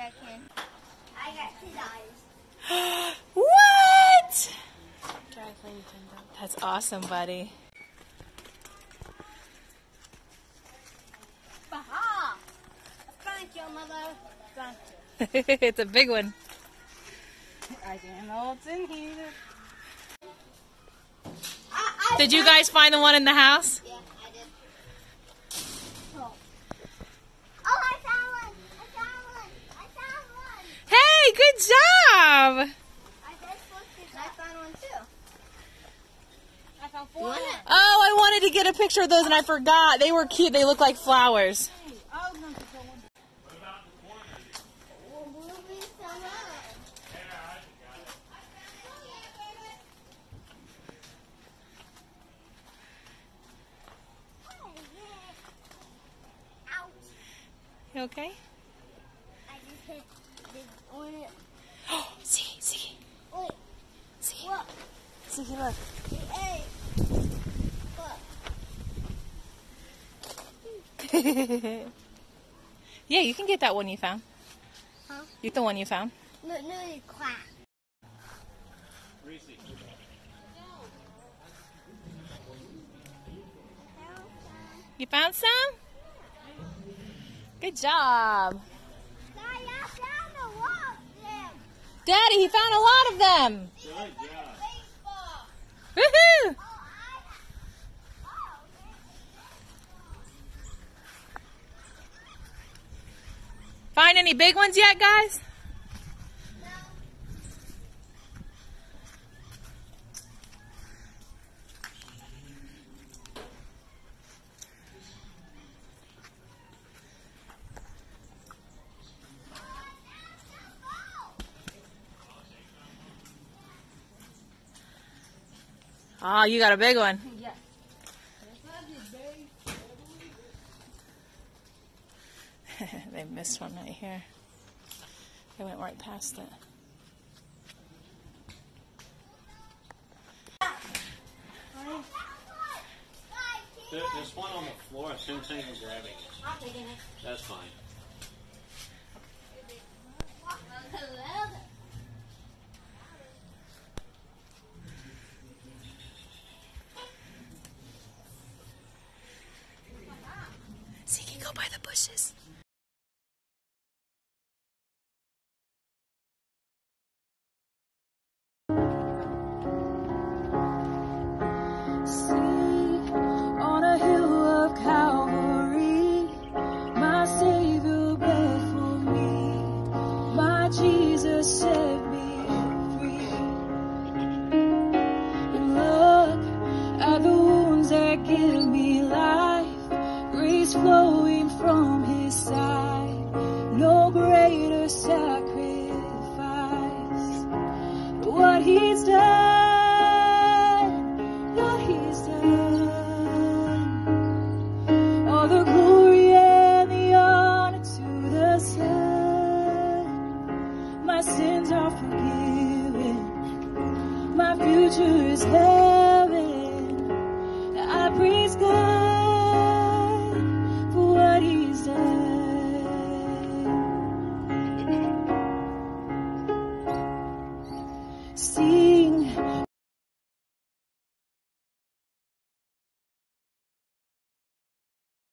can. I got $2. What? That's awesome, buddy. Baha! Thank you, Mother. Thank you. It's a big one. I didn't know what's in here. Did you guys find the one in the house? Yeah, I did. Oh, I found one! I found one! I found one! Hey, good job! I found one too. I found 4. Oh, I wanted to get a picture of those and I forgot. They were cute. They look like flowers. You okay? I just hit the on it. Oh, see. Wait, See. look. See, look. Hey. Look. Yeah, you can get that one you found. Huh? Get the one you found. No, you clap. You found some? Good job. Daddy, I found a lot of them. Daddy, he found a lot of them. Good job. Woohoo! Find any big ones yet, guys? Oh, you got a big one. Yeah. They missed one right here. They went right past it. There's one on the floor. Sing grabbing it. I'm taking it. That's fine. Zeke, go by the bushes. On a hill of Calvary, my Savior bled for me, my Jesus set me free. And look at the wounds that give me life, grace flowing from His side, no greater sacrifice. What He's done. All the glory and the honor to the Son. My sins are forgiven. My future is heaven. I praise God for what He's done. See